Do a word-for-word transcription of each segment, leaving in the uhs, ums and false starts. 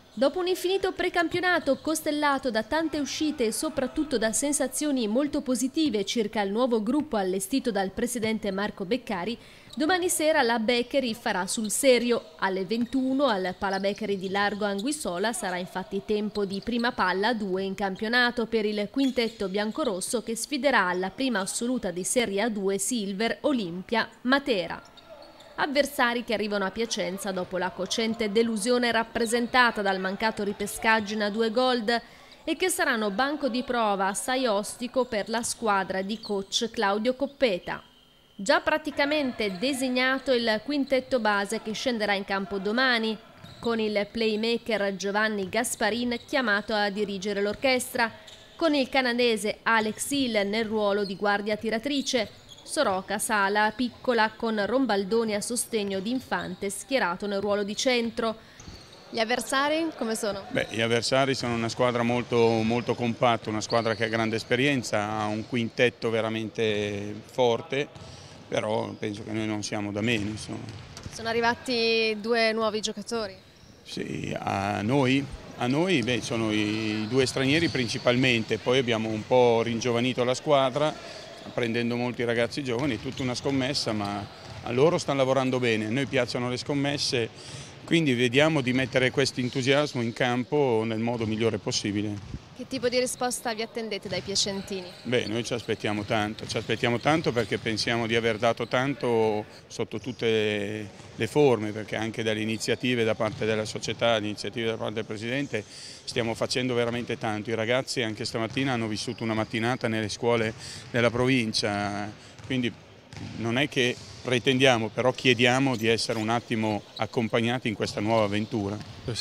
Dopo un infinito precampionato costellato da tante uscite e soprattutto da sensazioni molto positive circa il nuovo gruppo allestito dal presidente Marco Beccari, domani sera la Beccheri farà sul serio. Alle ventuno al Pala Beccheri di Largo Anguissola sarà infatti tempo di prima palla due in campionato per il quintetto biancorosso che sfiderà alla prima assoluta di Serie A due Silver Olimpia Matera. Avversari che arrivano a Piacenza dopo la cocente delusione rappresentata dal mancato ripescaggio in A due Gold e che saranno banco di prova assai ostico per la squadra di coach Claudio Coppeta. Già praticamente designato il quintetto base che scenderà in campo domani, con il playmaker Giovanni Gasparin chiamato a dirigere l'orchestra, con il canadese Alex Hill nel ruolo di guardia tiratrice, Soroka Sala piccola con Rombaldoni a sostegno di Infante schierato nel ruolo di centro. Gli avversari come sono? Beh, gli avversari sono una squadra molto, molto compatta, una squadra che ha grande esperienza, ha un quintetto veramente forte, però penso che noi non siamo da meno. Insomma. Sono arrivati due nuovi giocatori? Sì, a noi, a noi beh, sono i due stranieri principalmente, poi abbiamo un po' ringiovanito la squadra, prendendo molti ragazzi giovani, tutta una scommessa, ma a loro stanno lavorando bene, a noi piacciono le scommesse, quindi vediamo di mettere questo entusiasmo in campo nel modo migliore possibile. Che tipo di risposta vi attendete dai piacentini? Beh, noi ci aspettiamo tanto, ci aspettiamo tanto perché pensiamo di aver dato tanto sotto tutte le forme, perché anche dalle iniziative da parte della società, le iniziative da parte del Presidente, stiamo facendo veramente tanto. I ragazzi anche stamattina hanno vissuto una mattinata nelle scuole della provincia, quindi non è che pretendiamo, però chiediamo di essere un attimo accompagnati in questa nuova avventura.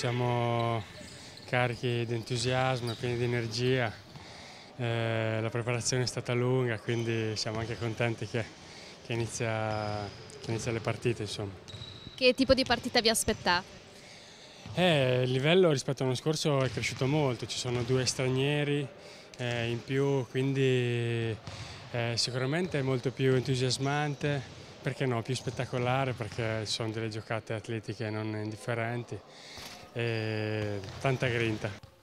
Siamo carichi di entusiasmo, pieni di energia, eh, la preparazione è stata lunga, quindi siamo anche contenti che, che, inizia, che inizia le partite. Insomma. Che tipo di partita vi aspettate? Eh, il livello rispetto all'anno scorso è cresciuto molto, ci sono due stranieri eh, in più, quindi eh, sicuramente è molto più entusiasmante, perché no, più spettacolare, perché ci sono delle giocate atletiche non indifferenti. E tanta grinta.